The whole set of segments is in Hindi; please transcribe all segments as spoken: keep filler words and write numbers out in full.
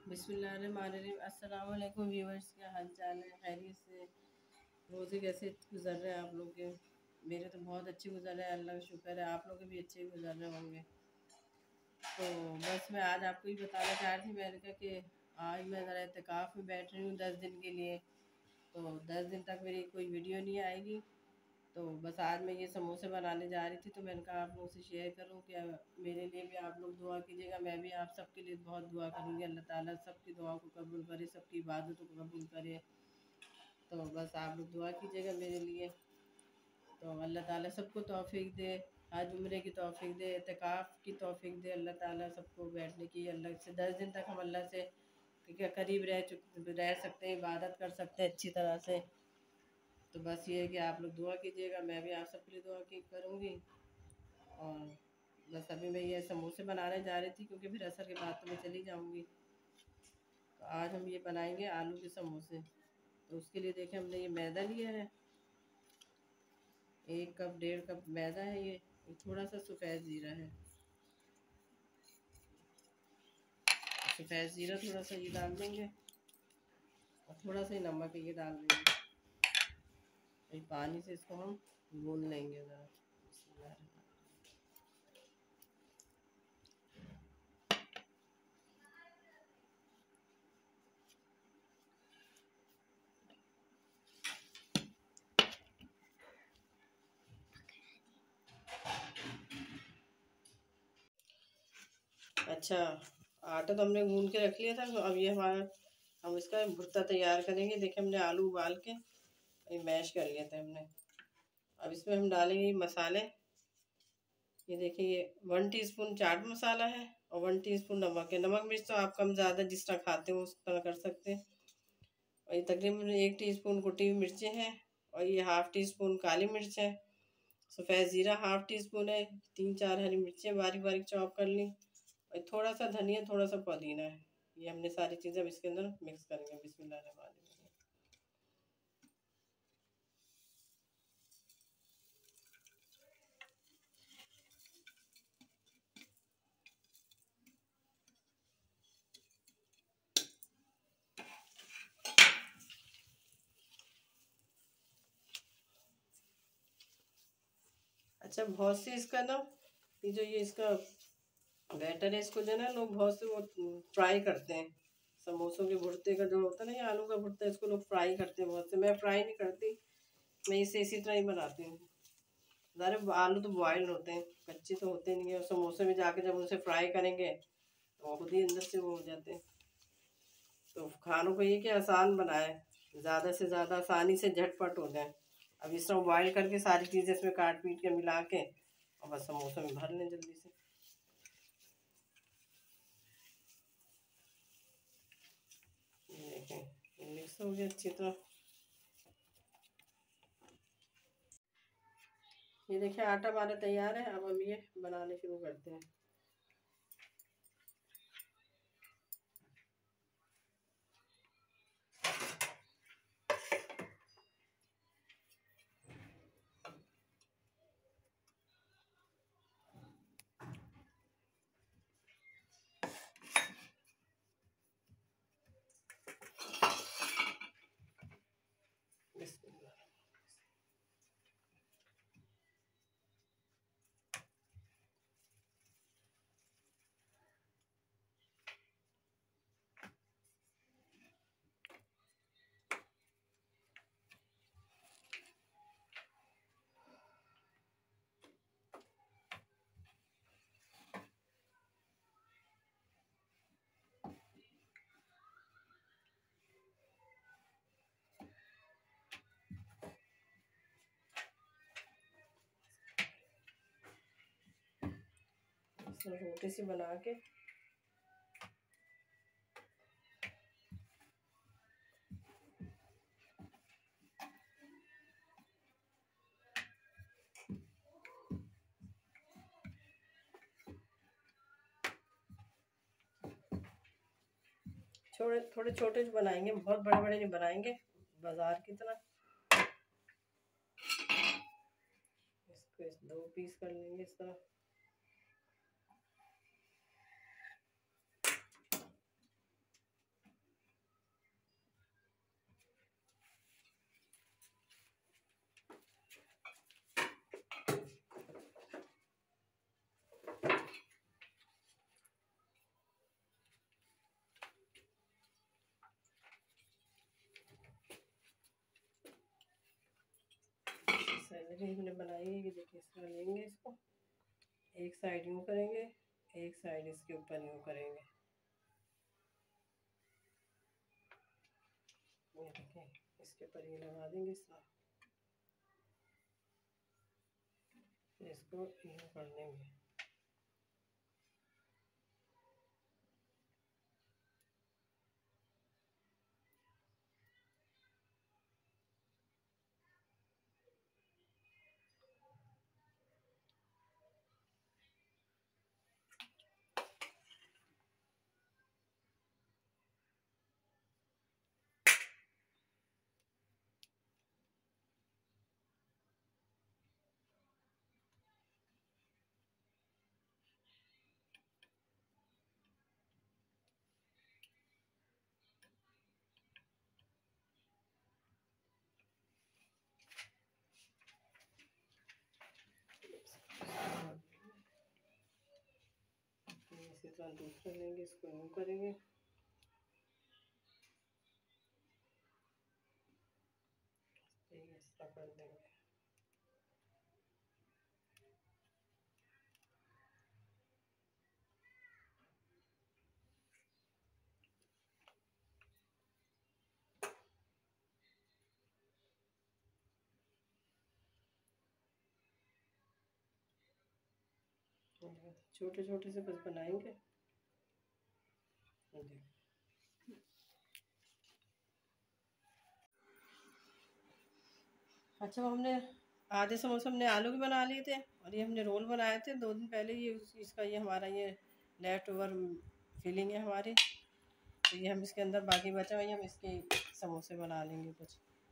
बिस्मिल्लाहिर्रहमानिर्रहीम। अस्सलाम वालेकुम व्यूअर्स, क्या हाल चाल है? खैरियत से? रोज़े कैसे गुजर रहे हैं आप लोग के? मेरे तो बहुत अच्छे गुजर रहे हैं, अल्लाह का शुक्र है। आप लोग के भी अच्छे गुजर रहे होंगे। तो बस मैं आज आपको ही बताना चाह रही थी, मैंने कहा कि आज मैं ज़रा इत्तिकाफ़ में बैठ रही हूँ दस दिन के लिए। तो दस दिन तक मेरी कोई वीडियो नहीं आएगी। तो बस आज मैं ये समोसे बनाने जा रही थी, तो मैंने कहा आप लोगों से शेयर करूं कि मेरे लिए भी आप लोग दुआ कीजिएगा। मैं भी आप सबके लिए बहुत दुआ करूंगी। अल्लाह ताला सबकी दुआ को कबूल करे, सबकी इबादतों को कबूल करे। तो बस आप लोग दुआ कीजिएगा मेरे लिए। तो अल्लाह ताला सबको तौफीक दे, हज उम्रे की तौफीक दे, इत्तिकाफ़ की तौफीक दे अल्लाह ताला सबको बैठने की। अल्लाह से दस दिन तक हम अल्लाह से क्या करीब रह चुक रह सकते हैं, इबादत कर सकते हैं अच्छी तरह से। तो बस ये है कि आप लोग दुआ कीजिएगा, मैं भी आप सबके लिए दुआ की करूँगी। और बस अभी मैं ये समोसे बनाने जा रही थी, क्योंकि फिर असर के बाद तो मैं चली जाऊँगी। तो आज हम ये बनाएंगे आलू के समोसे। तो उसके लिए देखें, हमने ये मैदा लिया है, एक कप डेढ़ कप मैदा है ये। थोड़ा सा सफ़ेद ज़ीरा है, सफ़ेद ज़ीरा थोड़ा सा ये डाल देंगे, और थोड़ा सा ही नमक ये डाल देंगे। पानी से इसको हम गूँध लेंगे ज़रा। अच्छा, आटा तो हमने गूँध के रख लिया था। तो अब ये हमारा, हम इसका भुर्ता तैयार करेंगे। देखिए हमने आलू उबाल के ये मैश कर लिया था हमने। अब इसमें हम डालेंगे मसाले। ये देखिए, ये वन टीस्पून चाट मसाला है और वन टीस्पून नमक है। नमक मिर्च तो आप कम ज़्यादा जिस तरह खाते हो उस तरह कर सकते हैं। और ये तकरीबन एक टीस्पून कुटी हुई मिर्चें हैं, और ये हाफ़ टी स्पून काली मिर्च है। सफ़ेद ज़ीरा हाफ़ टी स्पून है। तीन चार हरी मिर्चें बारीक बारीक चॉप कर ली, और थोड़ा सा धनिया, थोड़ा सा पुदीना है। ये हमने सारी चीज़ें अब इसके अंदर मिक्स करेंगे। बिस्मिल्लाहिर्रहमानिर्रहीम। अच्छा, बहुत सी इसका ना, ये जो ये इसका बैटर है, इसको जो है ना लोग बहुत से वो फ्राई करते हैं। समोसों के भुर्ते का जो होता है ना, ये आलू का भुर्ता, इसको लोग फ्राई करते हैं बहुत से। मैं फ्राई नहीं करती, मैं इसे इसी तरह ही बनाती हूँ। ज़्यादा आलू तो बॉयल होते हैं, कच्चे तो होते नहीं है। और समोसे में जाके जब उसे फ्राई करेंगे तो खुद ही अंदर से वो हो जाते हैं। तो खानों को ये कि आसान बनाए, ज़्यादा से ज़्यादा आसानी से झटपट हो जाए। अब इस तरह बॉयल करके सारी चीज़ें इसमें काट पीट के मिला के और बस समोसे में भर लें जल्दी से। ये देखें, ये मिक्स हो गया अच्छी तरह। ये देखिए आटा हमारा तैयार है। अब हम ये बनाने शुरू करते हैं। रोटी सी बना के छोटे थोड़े छोटे बनाएंगे, बहुत बड़े बड़े नहीं बनाएंगे बाजार की तरह। इसको इस दो पीस कर लेंगे इस तरह। भी हमने बनाई है। ये देखिए इस तरह लेंगे इसको, एक साइड यूँ करेंगे, एक साइड इसके ऊपर यूँ करेंगे। ये देखिए इसके ऊपर ये लगा देंगे इस तरह, फिर इसको यूँ कर देंगे। इसी तरह दूसरा लेंगे, इसको यूँ करेंगे, इस तरह कर देंगे। छोटे छोटे से बस बनाएंगे। अच्छा, वो हमने आधे समोसे हमने आलू के बना लिए थे, और ये हमने रोल बनाए थे दो दिन पहले। ये इसका ये हमारा ये लेफ्ट ओवर फिलिंग है हमारी, तो ये हम इसके अंदर बाकी बचा हुआ हम इसके समोसे बना लेंगे कुछ।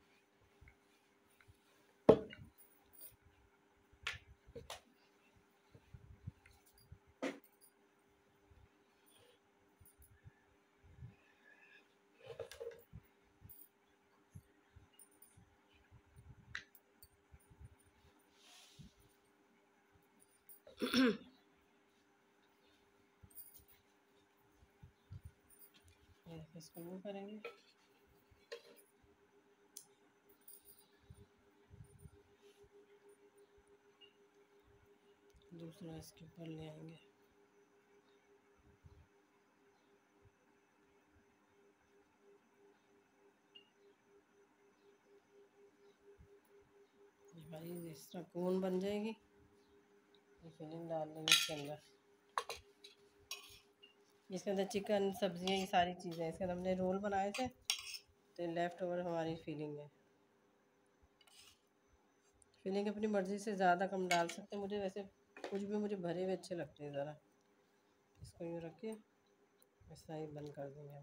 इसको यूँ करेंगे, दूसरा इसके ऊपर ले आएंगे। हमारी इस तरह कोन बन जाएगी। ये फिलिंग डाल देंगे इसके अंदर। इसके अंदर चिकन, सब्जियाँ, ये सारी चीज़ें। इसके अंदर हमने रोल बनाए थे, तो लेफ़्ट ओवर हमारी फीलिंग है। फीलिंग अपनी मर्ज़ी से ज़्यादा कम डाल सकते हैं। मुझे वैसे कुछ भी मुझे भरे हुए अच्छे लगते हैं ज़रा। इसको यूँ रख के ऐसा ही बंद कर देंगे हम।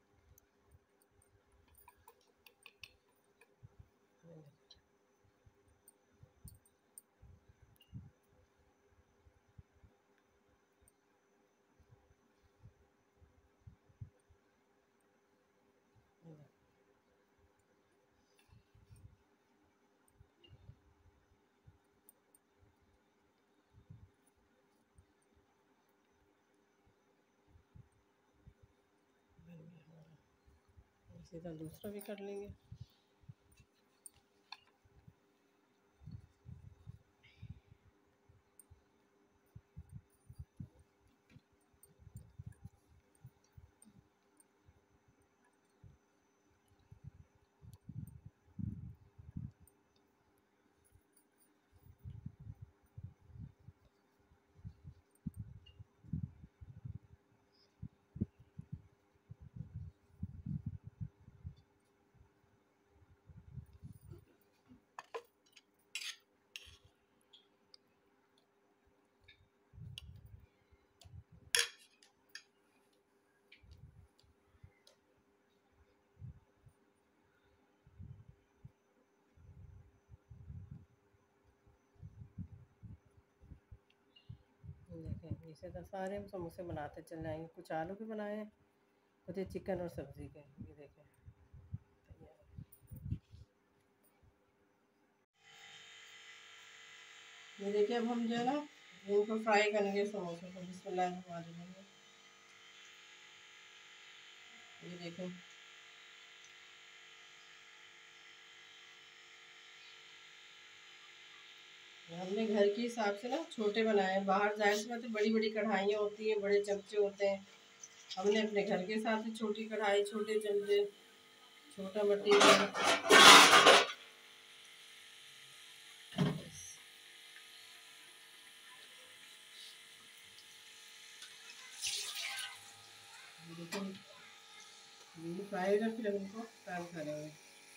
इसी तरह दूसरा भी कर लेंगे। देखें इसी तरह सारे हम समोसे बनाते चल जाएंगे। कुछ आलू के बनाए हैं, कुछ चिकन और सब्ज़ी के। ये देखें ये देखिए अब हम जो है ना इनको फ्राई करेंगे समोसे को। बिस्मिल्लाहिर्रहमानिर्रहीम। ये देखें अपने घर के हिसाब से ना छोटे बनाए। बाहर जाहिर सी बात है बड़ी बड़ी कढ़ाइयाँ होती हैं, बड़े चमचे होते हैं। हमने अपने घर के हिसाब से छोटी कढ़ाई, छोटे चमचे, छोटा मटीरियल। देखिए फ्राई कर फिर हम इनको टर्न करेंगे।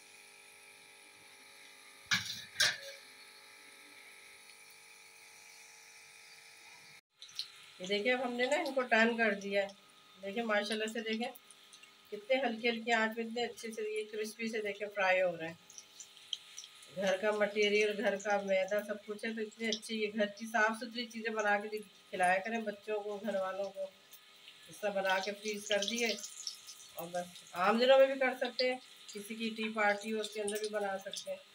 ये देखिए अब हमने ना इनको टर्न कर दिया है। देखिए माशाल्लाह से देखें कितने हल्की हल्की आंच में इतने अच्छे से ये क्रिस्पी से देखें फ्राई हो रहे हैं। घर का मटेरियल, घर का मैदा सब कुछ है, तो इतनी अच्छी ये घर की साफ़ सुथरी चीज़ें बना के खिलाया करें बच्चों को, घर वालों को। इस सब बना के फ्रीज कर दिए और बस आम दिनों में भी कर सकते हैं, किसी की टी पार्टी हो उसके अंदर भी बना सकते हैं।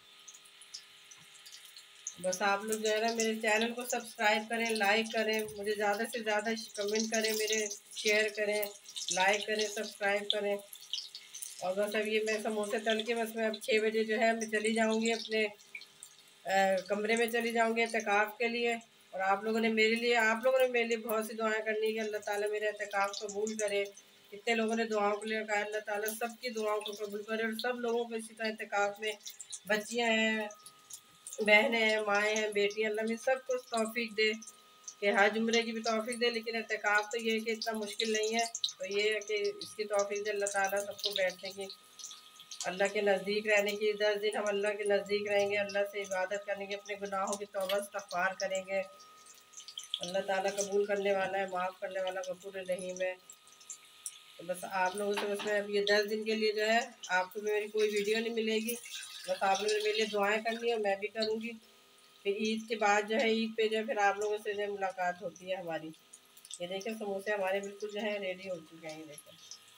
बस आप लोग जो है ना मेरे चैनल को सब्सक्राइब करें, लाइक करें, मुझे ज़्यादा से ज़्यादा कमेंट करें, मेरे शेयर करें, लाइक करें, सब्सक्राइब करें। और बस अब ये मैं समोसे तल के बस मैं अब छः बजे जो है मैं चली जाऊँगी अपने आ, कमरे में चली जाऊँगी एहतिकाफ़ के लिए। और आप लोगों ने मेरे लिए आप लोगों ने मेरे लिए बहुत सी दुआएं करनी है कि अल्लाह ताला मेरे एहतिकाफ़ कबूल करे। कितने लोगों ने दुआओं के लिए कहा, अल्लाह ताला सबकी दुआओं को कबूल करे और सब लोगों को इसी तरह एहतिकाफ़ में बच्चियाँ हैं, बहनें हैं, माएँ हैं, बेटियाँ, अल्लाह में सबको तौफीक दे कि हज उम्रे की भी तौफीक दे। लेकिन एहतिकाफ़ तो ये है कि इतना मुश्किल नहीं है, तो ये है कि इसकी तौफीक दे अल्लाह ताला सबको बैठने की, अल्लाह के नज़दीक रहने की। दस दिन हम अल्लाह के नज़दीक रहेंगे, अल्लाह से इबादत करेंगे, अपने गुनाहों की तौबा इस्तग़फ़ार करेंगे। अल्लाह ताला कबूल करने वाला है, माफ़ करने वाला, गफूर रहीम है। तो बस आप लोगों से बस मैं अब ये दस दिन के लिए जो है आपको मेरी कोई वीडियो नहीं मिलेगी। बस आप लोगों ने मेरे लिए दुआएं करनी है और मैं भी करूँगी। फिर ईद के बाद जो है ईद पे जो है फिर आप लोगों से जो मुलाकात होती है हमारी। ये देखें समोसे हमारे बिल्कुल जो है रेडी हो चुके हैं। ये देखें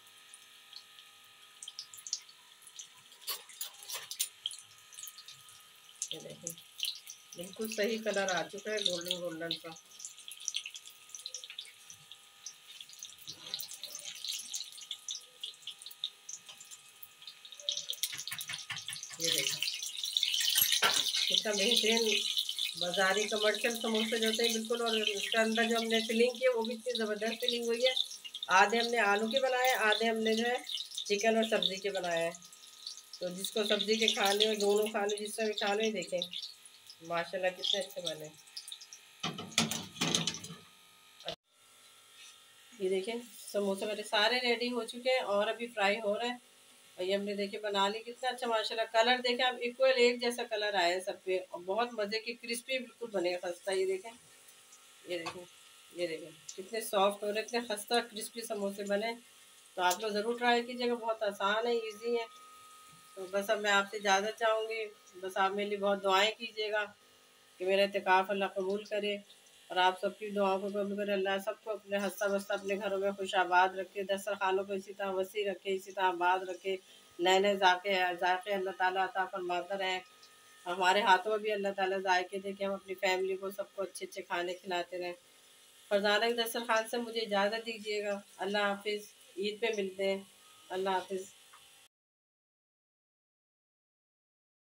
ये देखें बिल्कुल सही कलर आ चुका है, गोल्डन गोल्डन सा। ये देखें कितना बेहतरीन बाजारी कमर्शियल समोसे जो होते हैं बिल्कुल। और उसके अंदर जो हमने फिलिंग की है वो भी इतनी ज़बरदस्त फिलिंग हुई है। आधे हमने आलू के बनाए, आधे हमने जो है चिकन और सब्ज़ी के बनाए हैं। तो जिसको सब्ज़ी के खाने हो, दोनों खाने जिस तरह भी खाने, देखें माशाल्लाह कितने अच्छे बने। ये देखें समोसे मेरे सारे रेडी हो चुके हैं और अभी फ्राई हो रहे हैं। और ये हमने देखे बना ली, कितना अच्छा माशाल्लाह कलर देखें आप, इक्वल एक जैसा कलर आया है सब पे और बहुत मज़े की क्रिस्पी बिल्कुल बने खस्ता। ये देखें ये देखें ये देखें कितने सॉफ्ट हो रहे, इतने खस्ता क्रिस्पी समोसे बने। तो आप लोग ज़रूर ट्राई कीजिएगा, बहुत आसान है, ईजी है। तो बस अब मैं आपसे इजाज़त चाहूँगी, बस आप मेरे लिए बहुत दुआएं कीजिएगा कि मेरा एहतिकाफ़ अल्लाह कबूल करे और आप सबकी दुआओं को कबूल करे। अल्लाह सबको अपने हंसता बसता अपने घरों में खुश आबाद रखे, दस्तरखानों को इसी तरह वसी रखे, इसी तरह आबाद रखे। नए नए जाके जायके अल्लाह ताला अता फरमाता रहे। हमारे हाथों में भी अल्लाह ताला जायके दे के हम अपनी फैमिली को सबको अच्छे अच्छे खाने खिलाते रहें। फरजाना की दस्तरखान से मुझे इजाज़त दीजिएगा। अल्लाह हाफिज़, ईद पे मिलते हैं। अल्लाह हाफिज़।